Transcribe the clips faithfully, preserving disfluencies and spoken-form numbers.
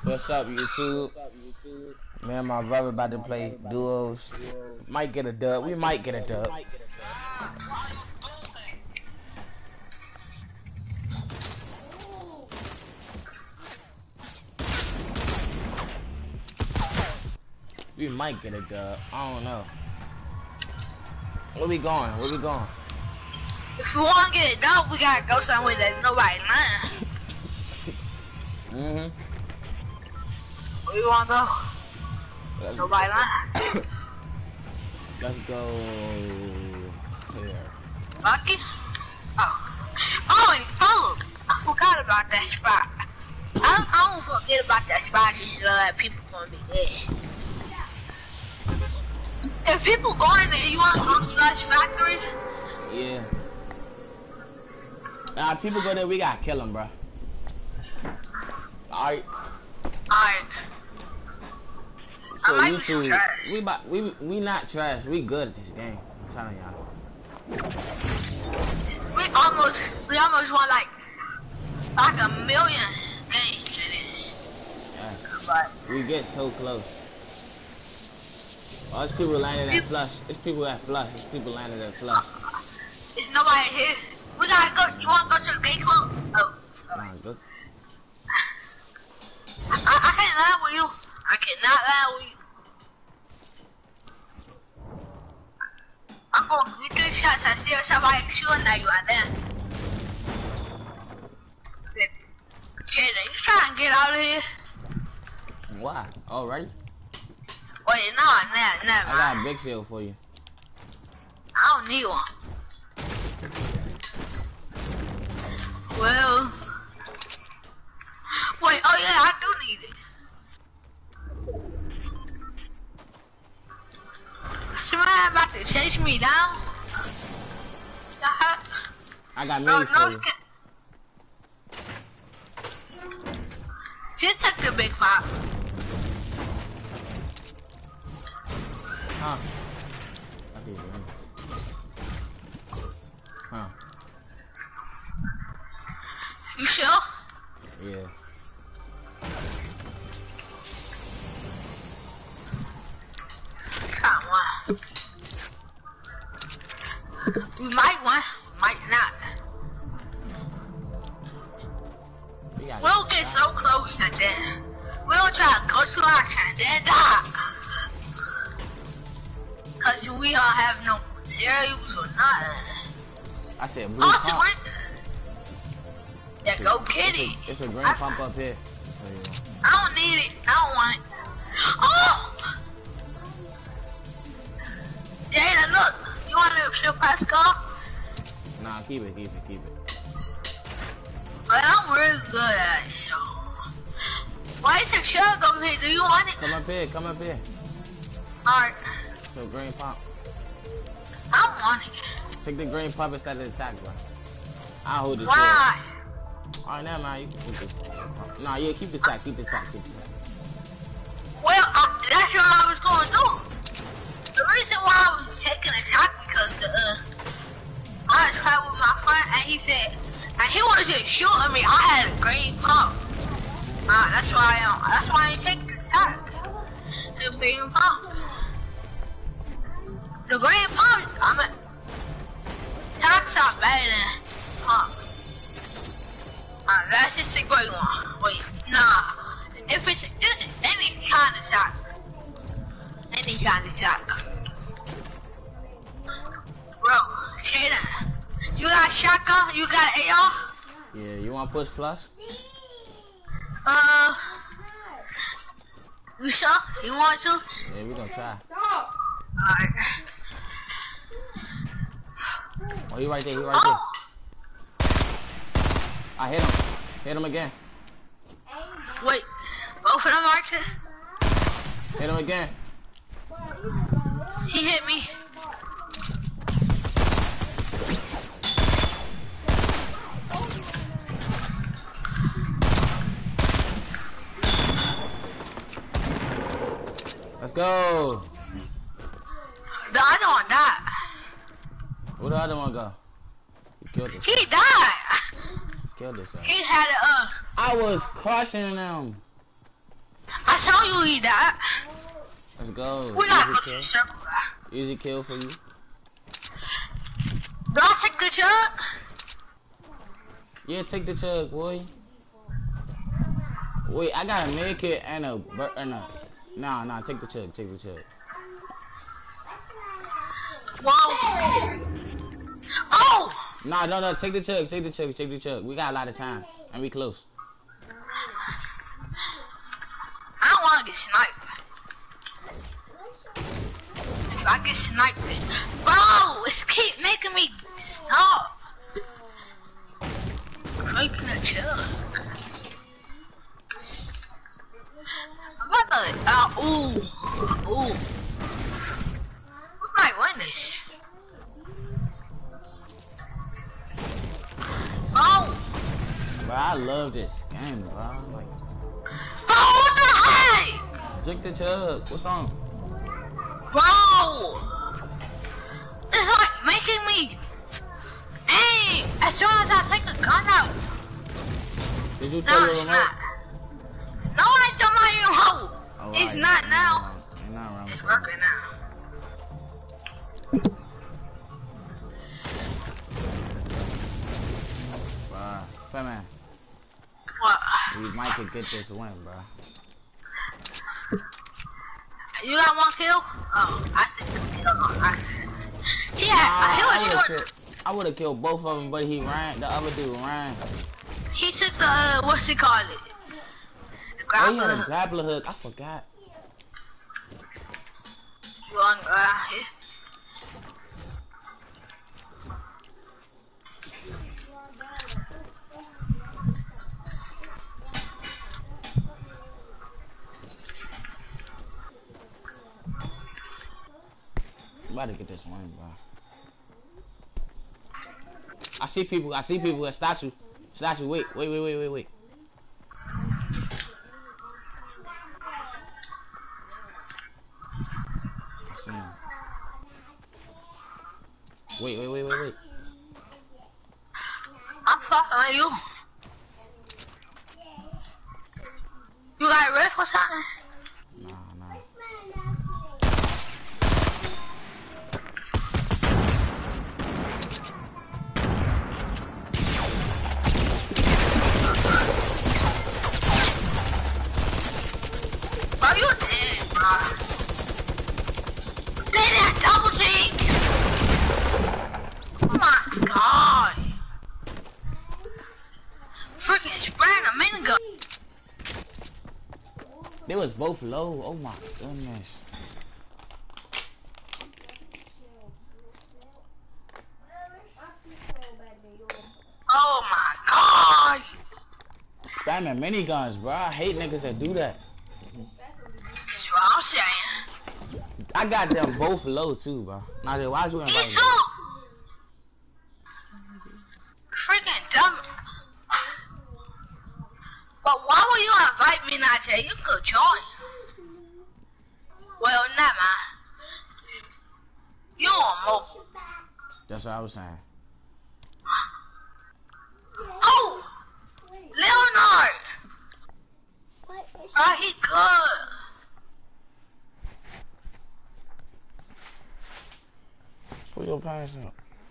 What's up, YouTube? Me and my brother about to play duos. Might get a dub. We might get a dub. We might get a dub. I don't know. Where we going? Where we going? If you want to get a dub, we gotta go somewhere that nobody lying. Mhm. Where you wanna go? Let's, Nobody lying. let's go here. Lucky? Oh. Oh, and oh, I forgot about that spot. I, I don't forget about that spot. Just know that people gonna be there. If people going there, you wanna go Slush Factory? Yeah. Nah, people go there, we gotta kill them, bro. Alright. Alright. So I might be some YouTube, trash. we, about, we we not trash. We good at this game. I'm telling y'all. We almost, we almost won like, like a million games in this. Yeah. But We get so close. Oh, it's people landing at flush. It's people at flush. It's people landing at flush. there's nobody here. We gotta go. You wanna go to the gate club? Oh, sorry. Nah, good. I, I can't lie with you. I cannot lie with you. I'm gonna get good shots. I see somebody shooting at you out there. Jada, you trying to get out of here? Why? Alright. Wait, no, nah, never. I got a big shield for you. I don't need one. Well, wait, oh yeah, I do need it. Somebody about to chase me down. I got No, minis no, for you. just took the big pop. Huh? Okay, huh? You sure? Yeah. Come on. We might win, might not. We got We'll get so close and then we'll try to go to action and then die. Cause we don't have no materials or nothing. I said blue Awesome, pump. right? Yeah, go get It's it. a, it's a green I, pump up here. So, I don't need it. I don't want it. Oh! Jada, look. You want to shield pass car? nah, keep it, keep it, keep it. But I'm really good at it, so. Why is the shield over here? Do you want it? Come up here, come up here. Alright. So green pump. I want it. Take the green pump instead of the attack, bro. I'll hold this. Why? Alright, now, man, you can keep this. Nah, yeah, keep the attack, keep the attack, keep the attack. Well, I, that's what I was going to do. The reason why I was taking a shot because the, uh, I was playing with my friend and he said, and he was just shooting me. I had a green pump. Uh, that's why I am. That's why I ain't taking the shot. The green pump. The green pump. I mean, socks are better than pump. Uh, that's just a great one. Wait, nah. If it's, it's any kind of shot. Any kind of shot. Bro, Shaden, you got shotgun? You got A R? Yeah, you want to push flush? Uh, you sure? You want to? Yeah, we gonna try. Alright. Oh, he right there, he right Oh! there. I hit him. Hit him again. Wait, both of them right there? Hit him again. He hit me. Let's go. The other one died. Where the other one go? He killed us. He died. Killed us. He had a, uh, I was crushing them. knew he died. Let's go. We gotta go Easy to the kill. circle, bro. Easy kill for you. Do I take the chug? Yeah, take the chug, boy. Wait, I got a med kit and a bur- and a. Nah, nah, take the chug, take the chug. Whoa. Oh! Nah, no, no, take the chug, take the chug, take the chug. We got a lot of time, and we close. I don't wanna get sniped. If I get sniped, bro, it's keep making me stop. Breaking the chug. I'm about to, uh, ooh, ooh. We might win this. Bro. Bro, I love this game, bro. Like, Bro, what the heck? drink the chug. What's wrong? Bro. It's like making me aim as soon as I take the gun out. Did you No, throw your it's remote? not. No, I don't want you hold. Oh, It's right. not now. Ain't nothing wrong It's with that. working now. Bro, fat man, What? we might could get this win, bro. You got one kill? Oh, I said two kill. I said. Yeah, Nah, he I was would've short. killed- I would have killed both of them, but he ran. The other dude ran. He took the, uh, what's it called? It? The Oh, he had a grappler. grappler hook. I forgot. You on the ground here? I'm about to get this win, bro. I see people. I see people at statue. Statue. Wait, wait, wait, wait, wait, wait. Yeah. Wait, wait, wait, wait, wait. I'm fucking with you. You got a riff or something? Nah, nah. Bro, you dead, bro. They did double team. Oh my god. Freaking spraying a minigun. They was both low. Oh my goodness. Oh my god. Spamming miniguns, bro. I hate niggas that do that. That's what I'm saying. I got them both low too, bro. Now, why'd you Me invite me? too. Freaking dumb. But why would you invite me, Najee? You could join. Well, never mind. You on mobile. That's what I was saying. Oh! Leonard! Oh, he good. Put your pants up.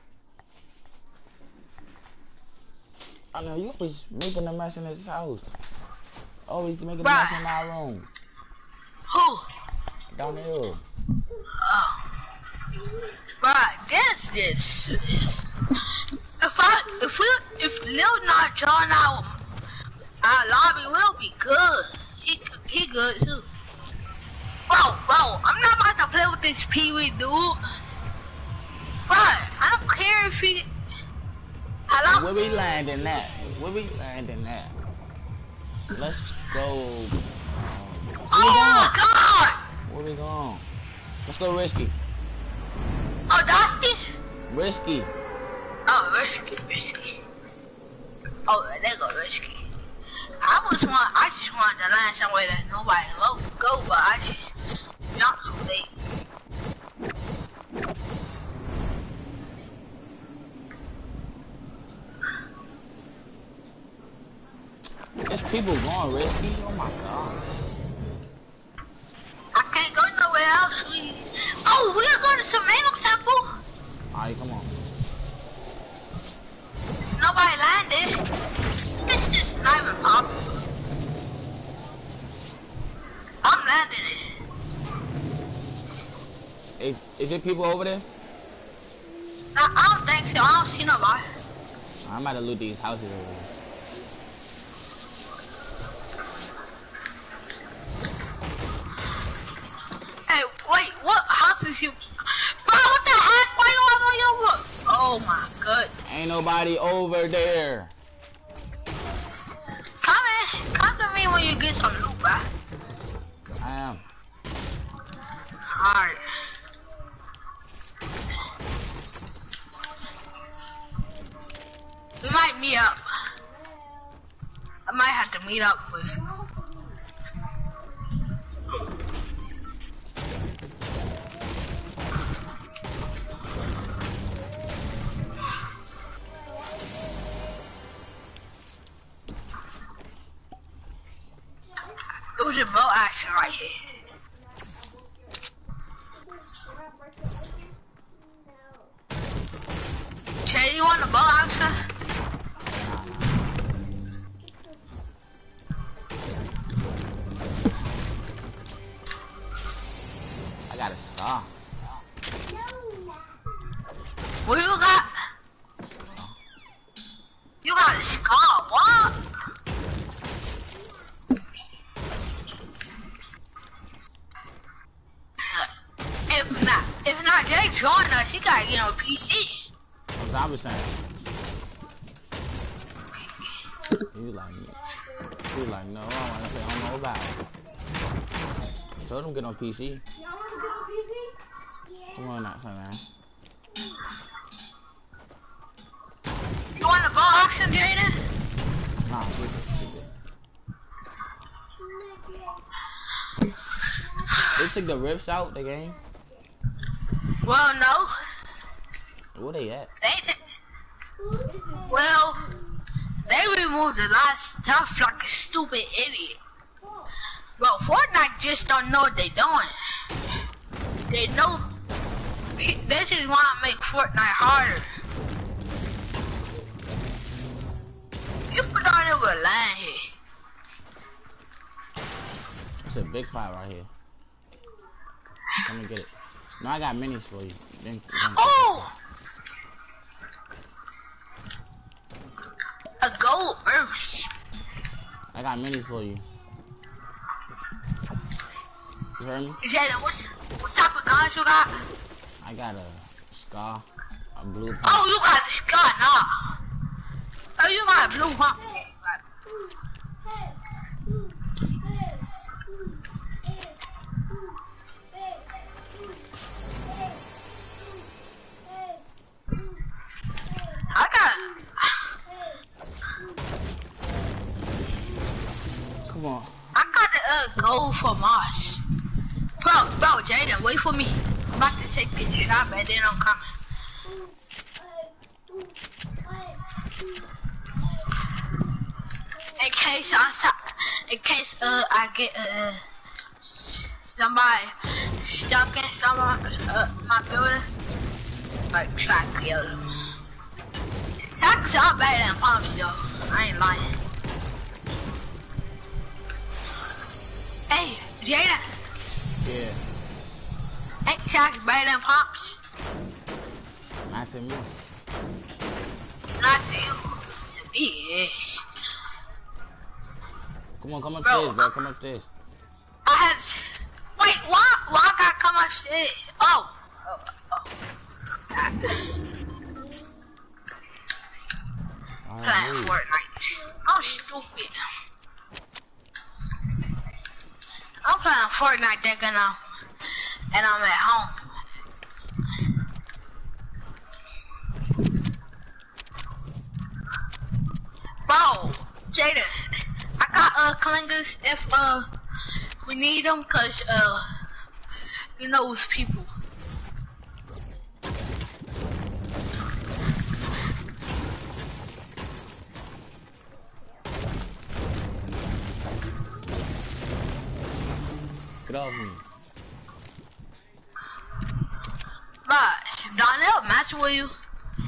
I know you always making a mess in this house. Always making a mess in my room. Who? Down here. Oh. Bruh, this, this, this. If I, if we, if Lil not join our, our lobby, we'll be good. He, he good too. Bro, bro, I'm not about to play with this Pee-wee dude. Bruh, I don't care if he, hello? Where we landing that? Where we landing that? Let's go. Oh my god! Where we going? Let's go risky. Oh, Dusty? Risky. Oh, risky, risky. Oh, there go risky. I was want, I just wanted to land somewhere that nobody will go, but I just jumped too late. There's people going risky. Oh my god. Is, is there people over there? I, I don't think so. I don't see nobody. I'm about to loot these houses over here. Hey, wait, what house is you? Bro, what the heck? Why you on your wood? Oh my god. Ain't nobody over there. Come in. Come to me when you get some loot, bro. I am. Alright. We might meet up. I might have to meet up with you. It was a boat action right here. Jay, you want a boat action? I got a scar. What you got? You got a scar, what? If not, if not, Jay join us, you gotta get on P C. That's what I was saying. You like me. You like, no, I don't want to say I don't know about it. I told him get on P C. Y'all want to get on P C? Yeah. Come on, not man. You want a boat auction, Jaden? Nah, keep it, keep it. They took the rifts out the game. Well, no. Where they at? They t well, they removed a lot of stuff like a stupid idiot. Bro, Fortnite just don't know what they doing. They know. They just want to make Fortnite harder. You put on it with a line here. It's a big fight right here. Come and get it. No, I got minis for you. Then, then Oh! A gold burst. I got minis for you. You heard me? Jada, what's, what type of guns you got? I got a scar, a blue pump. Oh, you got this gun, nah. Oh, you got a blue pump. I got. Come on. I got the uh, gold for Moss. Bro, bro, Jaden, wait for me. I'm about to take this shot, and then I'm coming. In case I, in case uh I get uh somebody stuck in some of uh, my building, like try to kill them. That's all better than pumps though. I ain't lying. Hey, Jada. Yeah. Ain't Shaq better than Pops? Not to me. Not to you. To me, yes. Come on, come upstairs, bro. Come upstairs. I had. Wait, why? Why I gotta come upstairs? Oh. Oh. Oh. Playing Right, Fortnite. I'm stupid. I'm playing Fortnite thinking I'm, and I'm at home. Bro, Jada, I got uh clingers if uh we need them, cause uh you know it's people. get off me. But Donnell matching with you.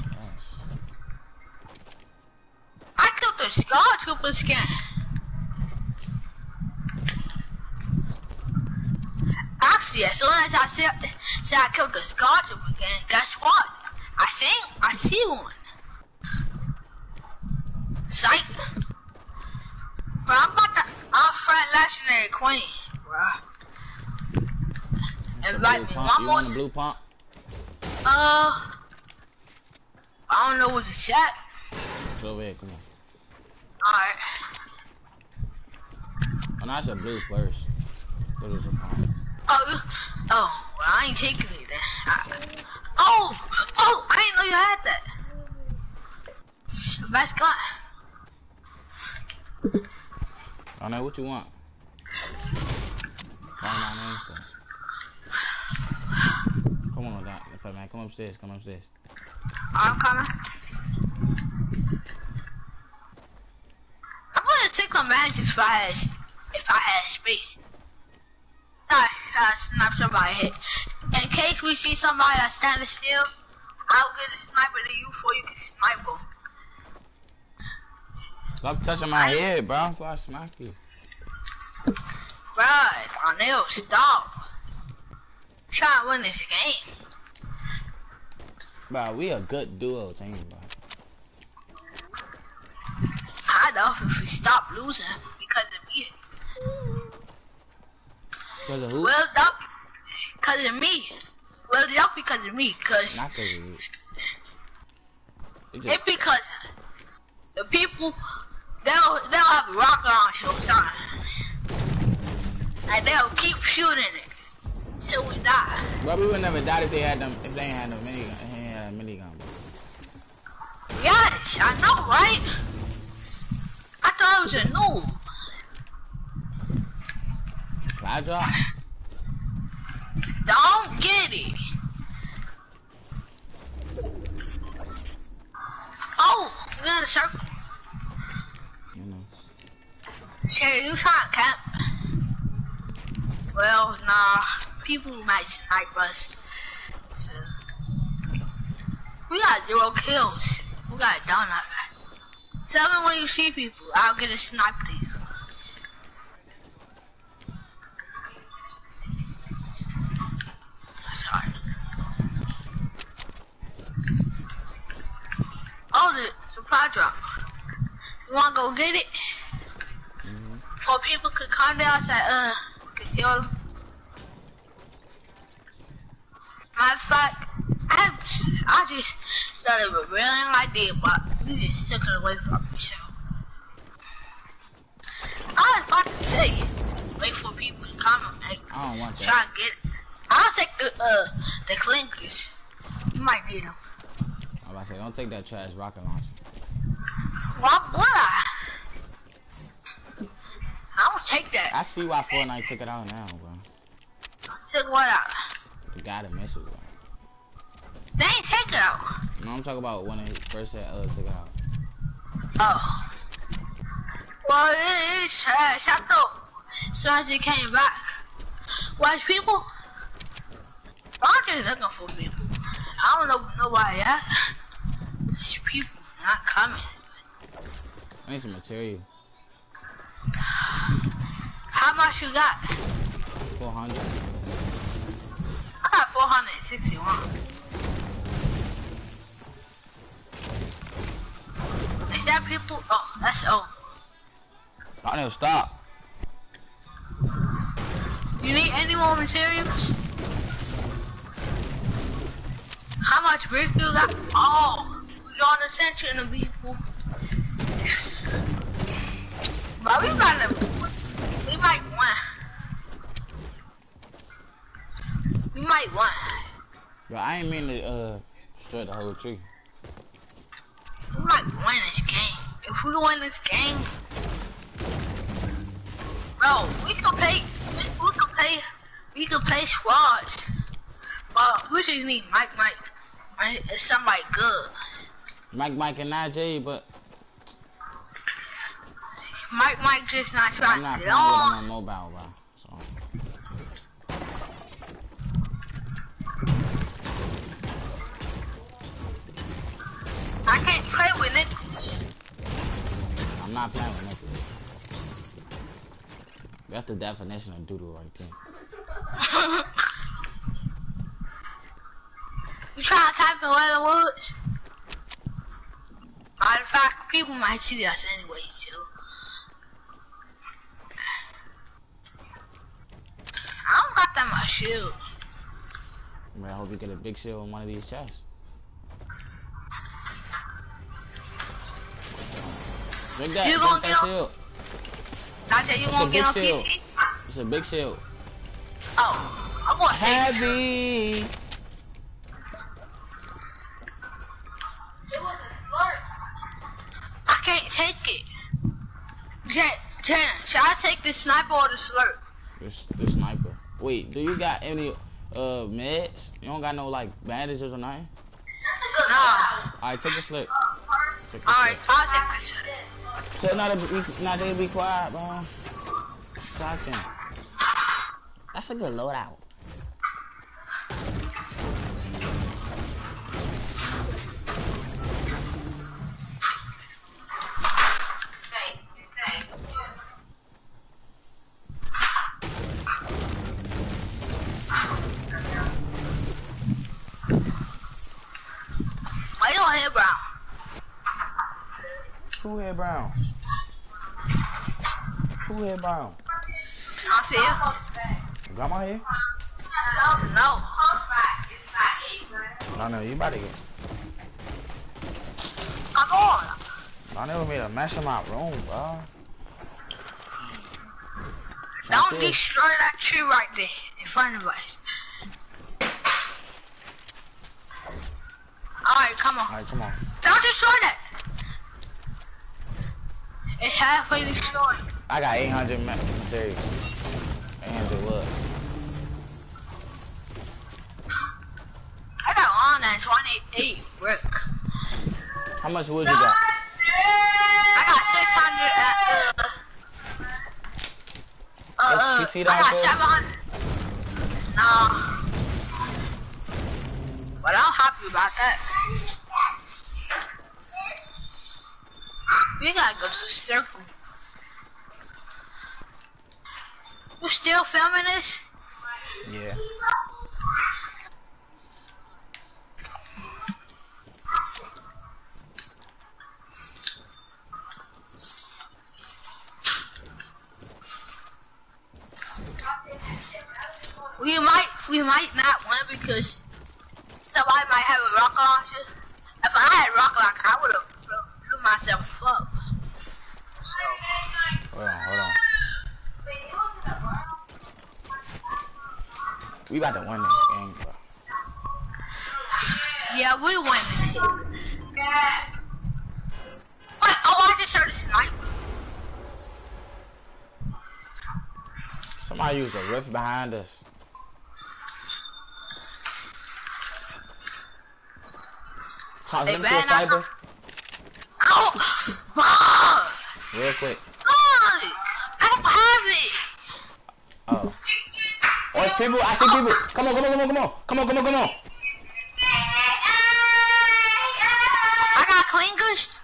I killed the Scar Trooper skin. Actually, as soon as I see, as See, I killed the Scarlet again. Guess what? I see, I see one. Psych. Bro, I'm about to, I'm friend legendary queen, bro. Invite me pump. one You more. want a blue pump? Uh, I don't know what to say. It's over here, come on. Alright. Oh, no, I said blue first. There was a pump. Oh, oh, well, I ain't taking it then. I, oh, oh, I didn't know you had that. Best gun. I don't know what you want. Call my name stuff. Come on, Doc. Man, come upstairs. Come upstairs. I'm coming. I'm gonna take my magic if I had, if I had space. I uh, snap somebody hit. In case we see somebody that's standing still, I'll get a sniper to you before you can snipe them. Stop touching my head, bro, before I smack you. Bruh, O'Neal, stop. I'm trying to win this game. Bro, we a good duo team, bro. I know if we stop losing because of me. Because of who? Well, not because of me. Well, not because of me, because Not because of you. It it's just, because the people, they'll, they'll have a rocket launcher or something. And they'll keep shooting it till we die. bro, we would never die if they had them. If they ain't had no minigun. If they ain't had a minigun, bro. Yes, I know, right? I thought it was a noob. Fly drop. Don't get it. Oh, we're in a circle. You know. Sherry, you trying to camp? Well, nah. People might snipe us. So, we got zero kills. We got a donut. Tell me when you see people. I'll get a sniper to you. That's hard. Oh, the supply drop. You wanna go get it? Mm-hmm. So people could come down and say, uh, we could kill them. Matter of fact, I, I just thought it was a brilliant idea, but you just took it away from me, so. I was about to say, wait for people to come and like, I don't want that. try and get it. I'll take the, uh, the clinkers. You might need them. I'm about to say, don't take that trash rocket launcher. Why would I? I don't take that. I see why Fortnite took it out now, bro. Took what out? The guy that messed with it. They ain't take it out. No, I'm talking about when they first said, uh, took it out. Oh. Well, it is trash. I thought as soon as it came back. Watch people? I'm just looking for people. I don't know nobody yet. These people not coming. I need some material. How much you got? four hundred. I got four hundred sixty-one. Is that people? Oh, that's oh. I need to stop. You need any more materials? How much brick you got? Oh, you're on attention to people. But we might we might win. We might win. But I ain't mean to uh destroy the whole tree. We might win this game. If we win this game, bro, we can play. We, we can play. We can play squads. But we just need Mike, Mike, right? It's somebody good. Mike, Mike, and Najee, but Mike, Mike just not trying I'm not to playing get on. with him on mobile, bro. So. I can't play with Nicholas. I'm not playing with Nicholas. That's the definition of doodle right there. You try to type in where the woods? Matter of fact, people might see us anyway, too. I don't got that much shield. Man, I hope you get a big shield on one of these chests. Drink that, You drink gonna that get shield. Najee, you It's gonna a get on big P shield. C? It's a big shield. Oh, I'm gonna take it. Heavy. It was a slurp. I can't take it. Jen, Jen, should I take the sniper or the slurp? This, this sniper. Wait, do you got any uh meds? You don't got no like bandages or nothing? That's a good nah. Alright, take the slip. Alright, I'll take this. Tell not to be, not to be quiet, bro. Talking. That's a good loadout. Why your hair brown? Who here brown? Who here brown? I see you. Grandma here? No. No, no, you about to get. Come on. I never made a mess in my room, bro. Don't That's it. destroy that tree right there in front of us. Alright, come on. Alright, come on. Don't destroy that. It's halfway destroyed. I got eight hundred materials. eight hundred wood. I got one that's one eighty-eight brick. How much wood you got? I got six hundred at uh uh, uh Let's I keep it got out, seven hundred. Nah. But I'm happy about that. We gotta go to the circle. You still filming this? Yeah. We might, we might not win because somebody might have a rocket launcher. If I had a rocket launcher, I would have blew myself up. So. Hold on, hold on. We about to win this game, bro. Yeah, we win. Wait, oh, I just heard a sniper. Somebody used a rift behind us. Tom, They let me see a better not sniper. Ow! Fuck! Real quick. God! I don't have it! Oh. Oh, it's people. I see people. Come on, come on, come on, come on. Come on, come on, come on. I got clinkers.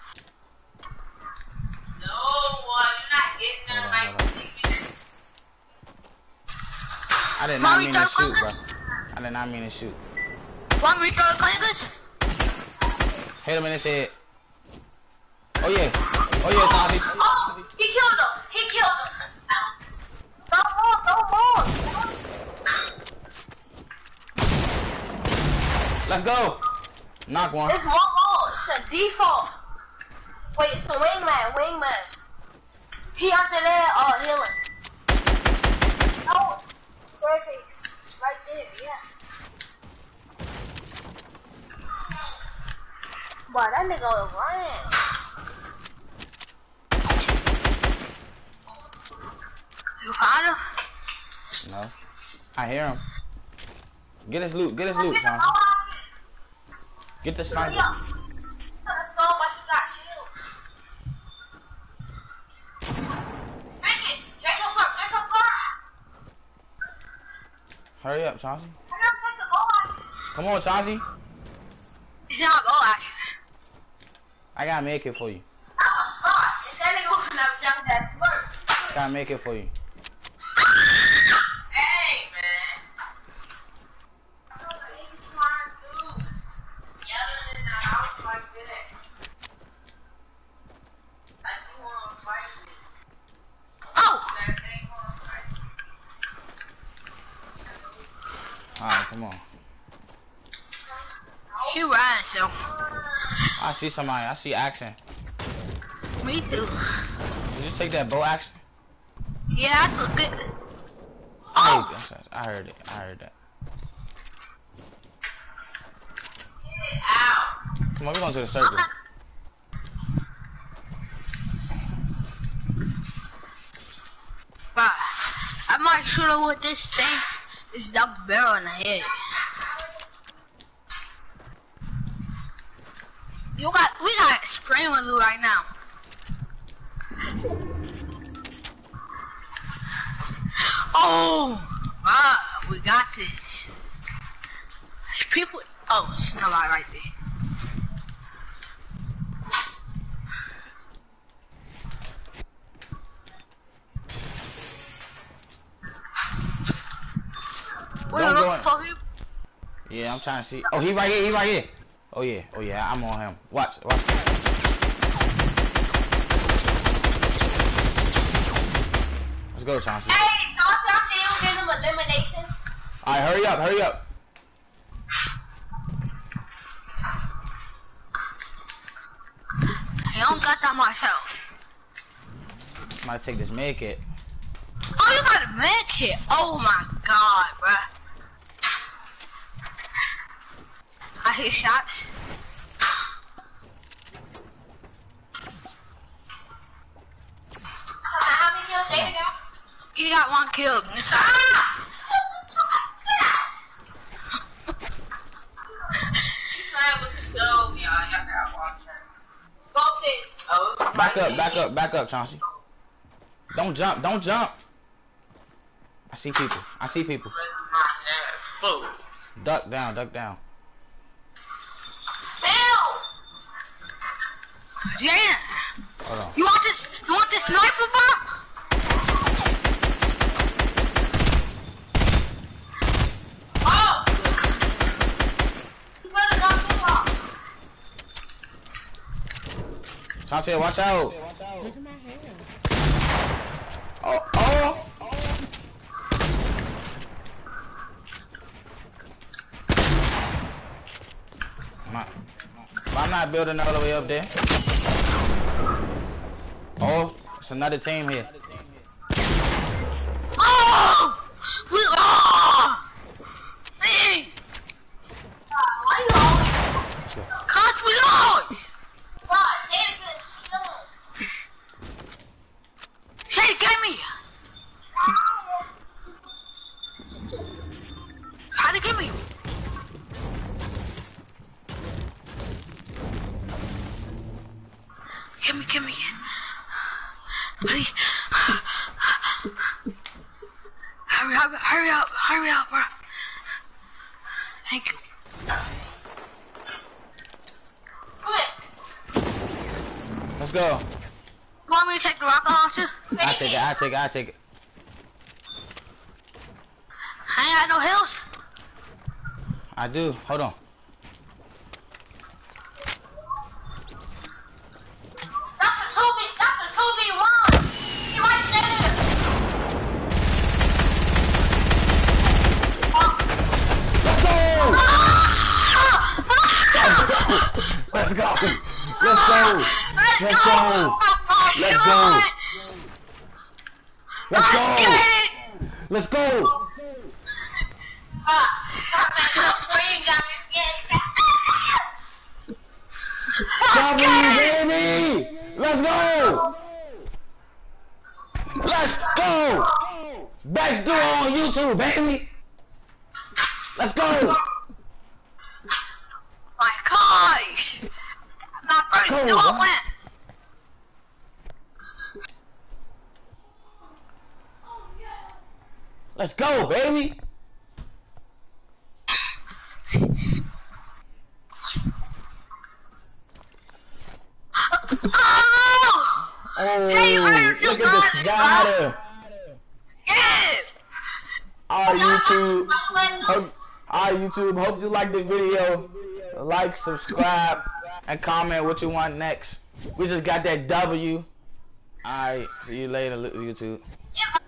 No, boy, you're not getting none of my clinkers. I did not Mommy, mean to throw shoot, bro. clinkers? I did not mean to shoot. Want me to throw the clinkers? Hit him in his head. Oh, yeah. Oh, yeah, Tommy. Oh, he killed him. He killed him. No more, no more. Let's go. Knock one. It's one more. It's a default. Wait, it's a wingman. Wingman. He under there. Oh, healing. Oh, staircase. Right there. Yeah. Boy, that nigga was running. You found him? No. I hear him. Get his loot. Get his loot, Tom. Get the sniper. Yeah. That's so much you got shield. Take it. Take your slurp. Take your slurp. Hurry up, Chauncey. I gotta take the bow action. Come on, Chauncey. It's not bow action. I gotta make it for you. I'm a spot. If that nigga would never done that slurp. Gotta make it for you. Hey, man. He's trying to do. Alright, come on. He ran, so. I see somebody. I see action. Me too. Did you take that bow action? Yeah, I took it. Oh! Oh! I heard it. I heard that. Come on, we're going to the circle. Bruh, I might shoot her with this thing. This double barrel in the head. You got, we got spray with you right now. Oh, bruh, we got this. There's people. Oh, it's nobody right there. Wait, Don't look go in. for him. Yeah, I'm trying to see. Oh, he right here. He right here. Oh yeah. Oh yeah. I'm on him. Watch. Watch. Let's go, Chauncey. Hey, Chauncey, I see you give them elimination. All right, hurry up. Hurry up. I don't got that much health. I might take this med kit. Oh, you got a med kit. Oh my god, bruh. I hear shots. How many kills David got? He got one kill. Ah! Go upstairs. Oh, Back up. Back up. Back up, Chauncey. Don't jump. Don't jump. I see people. I see people. Duck down. Duck down. Jan, Hold on. you want this? You want this sniper, bro? Oh! You better not move off. Chauncey, watch out. Oh, oh. My, I'm not building all the way up there. Oh, it's another team here. Oh! We oh! Hey! Why you always? Cause we lost! Bro, Taylor good. Shady, get me! How to get me? Get me, get me. Please. Hurry up, hurry up, hurry up, bro. Thank you. Quick. Let's go. You want me to take the rocket launcher? I take it. I take it. I take it. I ain't got no hills. I do. Hold on. That's a two v. That's a two v one. He right there. Let's go. Let's go. Let's go. Let's, Let's go. go. Let's go. Let's go. Let's go. W, baby. Let's go. Let's go. Best duo on YouTube, baby. Let's go. My gosh. My first Go, duo man. win. Let's go, baby. Oh! Oh, Jay, you heard look you at got this it, guy. Yeah! Our YouTube, hope, our YouTube, hope you like the video. Like, subscribe, and comment what you want next. We just got that W. Alright, see you later, YouTube. Yeah.